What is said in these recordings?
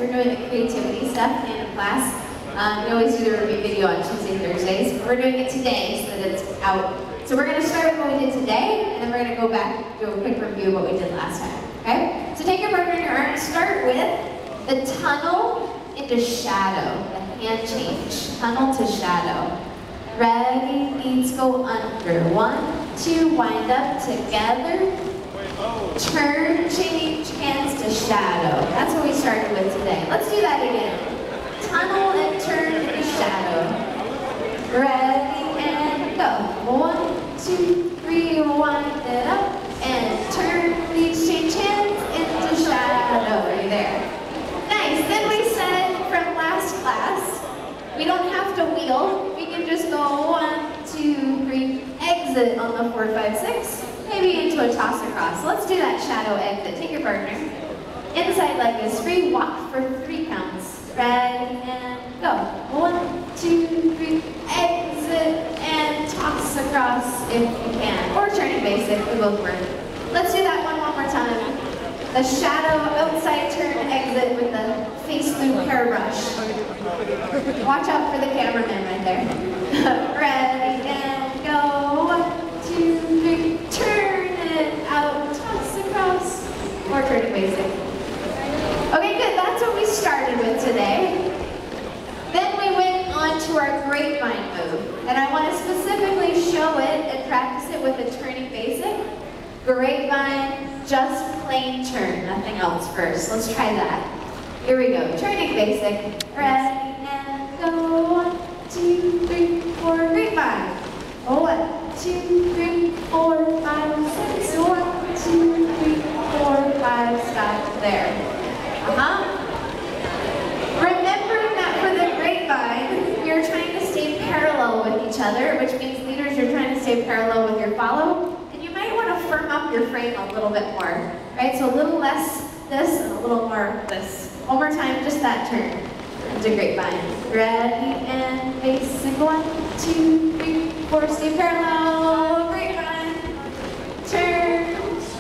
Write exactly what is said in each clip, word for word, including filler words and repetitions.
We're doing the creativity stuff in class. Um, we always do the review video on Tuesday, Thursdays, but we're doing it today so that it's out. So we're going to start with what we did today, and then we're going to go back and do a quick review of what we did last time. Okay? So take your partner in your arms. Start with the tunnel into shadow, the hand change. Tunnel to shadow. Ready? Knees go under. One, two, wind up together. Turn, change, hands to shadow. That's what we started with today. Let's do that again. Tunnel and turn into shadow. Ready and go. One, two, three, wind it up and turn, please change hands into shadow. Are you there? Nice. Then we said from last class, we don't have to wheel. We can just go one, two, three, exit on the four, five, six. Maybe into a toss across. Let's do that shadow exit. Take your partner. Inside leg is free. Walk for three counts. Ready and go. One, two, three. Exit and toss across if you can. Or turning basic. We both work. Let's do that one one more time. The shadow outside turn exit with the face loop hairbrush. Watch out for the cameraman right there. Ready and go. One, two, three. Turn it out. Toss across. Or turning basic. Okay, good. That's what we started with today. Then we went on to our grapevine move. And I want to specifically show it and practice it with a turning basic. Grapevine, just plain turn, nothing else first. Let's try that. Here we go. Turning basic. Ready and go. One, two, three, four. Grapevine. One, two, three, four, five, six. One, two, three, four, five. Stop there. Uh-huh. Remember that for the grapevine, you're trying to stay parallel with each other, which means leaders, you're trying to stay parallel with your follow. You want to firm up your frame a little bit more, right? So a little less this and a little more this. One more time, just that turn. Into grapevine. Ready and basic. One, two, three, four. Stay parallel. Grapevine. Turn.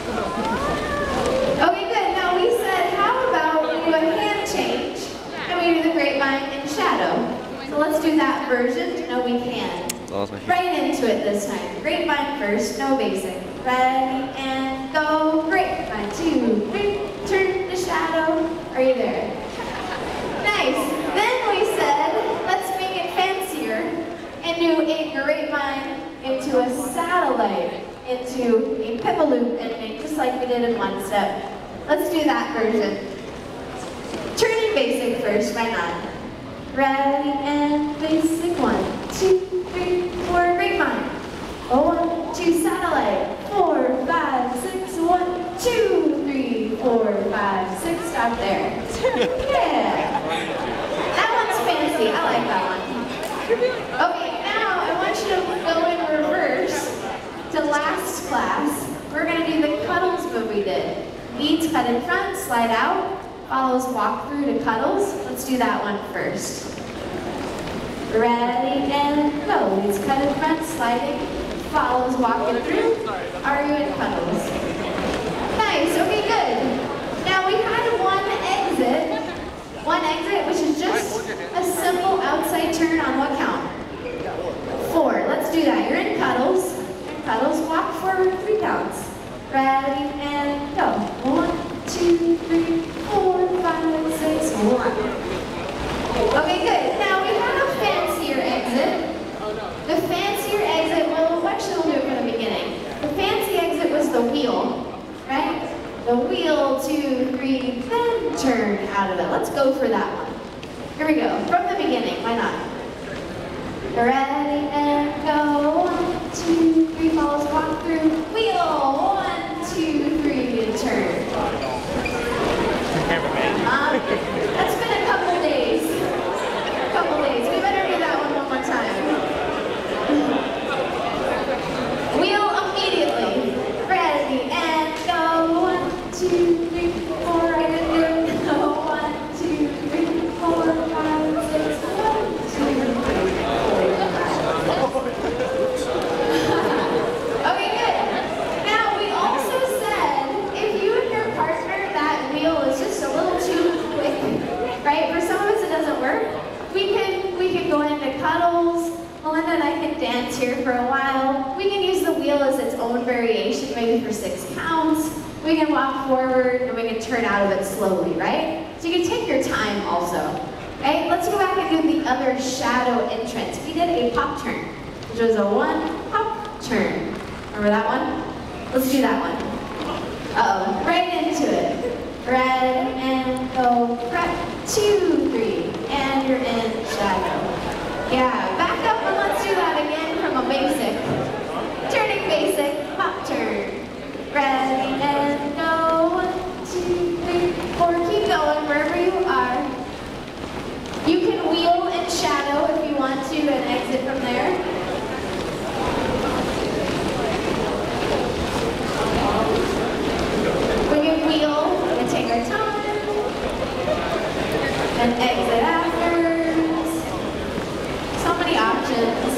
Okay, good. Now we said, how about we do a hand change and we do the grapevine in shadow. So let's do that version. No, we can. Right into it this time. Grapevine first, no basic. Ready and go. Grapevine. Two, three. Turn to shadow. Are you there? Nice. Then we said, let's make it fancier and do a grapevine into a satellite, into a pivot loop ending, just like we did in one step. Let's do that version. Turning basic first, why not? Ready and basic. One, two, three, four. Grapevine. One, two, satellite. Four, five, six. One, two, three, four, five, six. Stop there. Yeah. That one's fancy. I like that one. Okay, now I want you to go in reverse to last class. We're going to do the cuddles move we did. Knees cut in front, slide out. Follows walk through to cuddles. Let's do that one first. Ready and go. Knees cut in front, sliding. Follows walking through. Are you in cuddles? Nice. Okay, good. Now we had one exit. One exit, which is just a simple outside turn on what count? Four. Let's do that. You're in cuddles. In cuddles. Walk for three counts. Ready and go. One, two, three, four, five, six, one. Okay, good. Now we have a fancier exit. The fancier exit, well, actually we'll do it from the beginning. The fancy exit was the wheel, right? The wheel, two, three, then turn out of it. Let's go for that one. Here we go. From the beginning, why not? Ready and go. One, two, three, follows, walk through. Wheel, one, two, three, and turn. Um, that's been a couple days. A couple days. We better do that one one more time. Wheel immediately. Ready and go. One, two, three, four. Right in there. Go. One, two, three, four, five, six. One, two, three, four, five. Okay, good. we can go into cuddles. Melinda and I can dance here for a while. We can use the wheel as its own variation, maybe for six counts. We can walk forward and we can turn out of it slowly, right? So you can take your time also. Okay, let's go back and do the other shadow entrance. We did a pop turn, which was a one pop turn. Remember that one? Let's do that one. Uh-oh, right into it. Red and go, prep, two, three, and you're in shadow. Yeah, back up and let's do that again from a basic. Turning basic, pop turn. Ready and go, one, two, three, four, keep going wherever you are. You can wheel in shadow if you want to and exit from there. We can wheel and take our time and exit afterwards. So many options.